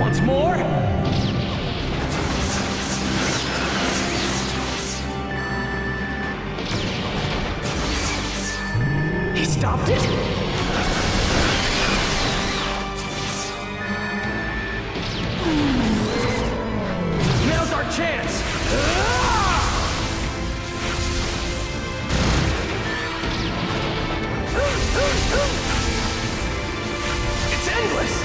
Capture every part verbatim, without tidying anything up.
wants more? He stopped it? Now's our chance! It's endless!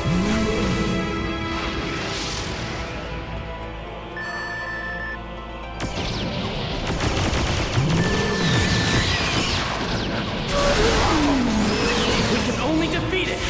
We can only defeat it!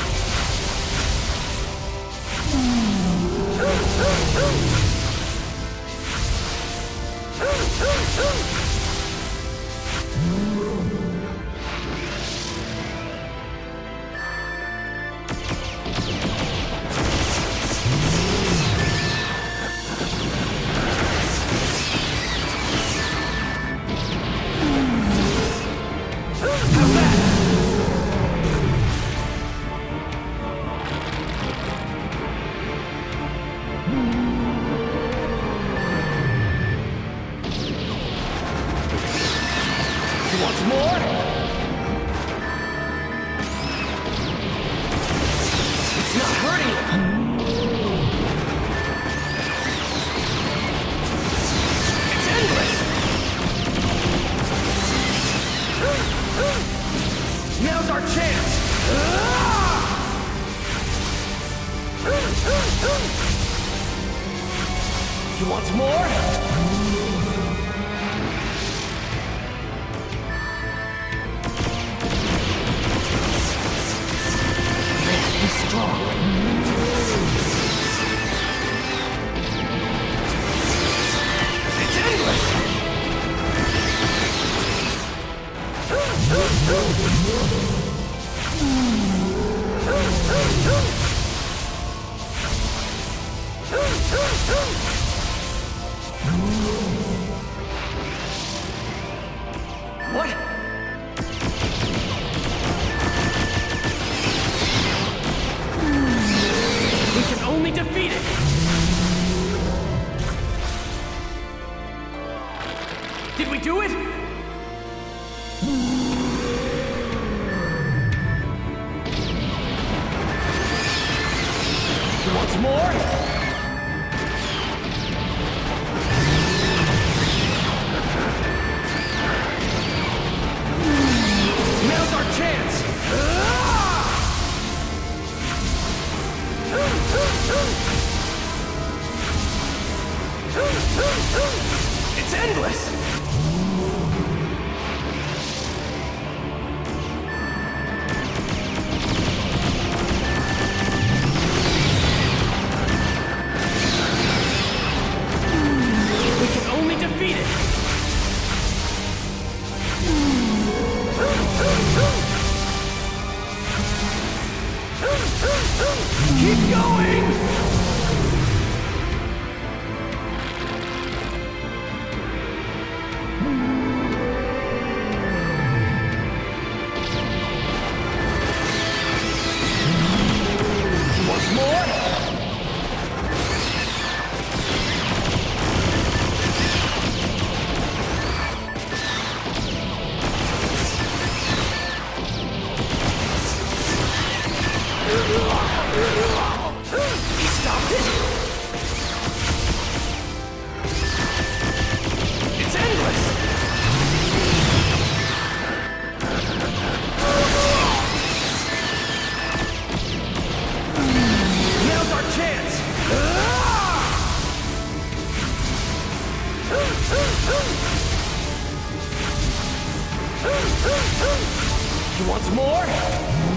How's that? He wants more? It's not hurting him. It's endless. Now's our chance. He wants more? He's strong. It's endless! What? We can only defeat it! Did we do it? He wants more? Now's our chance! It's endless! We can only defeat it! Keep going! Once more? He stopped it? It's endless! Now's our chance! He wants more?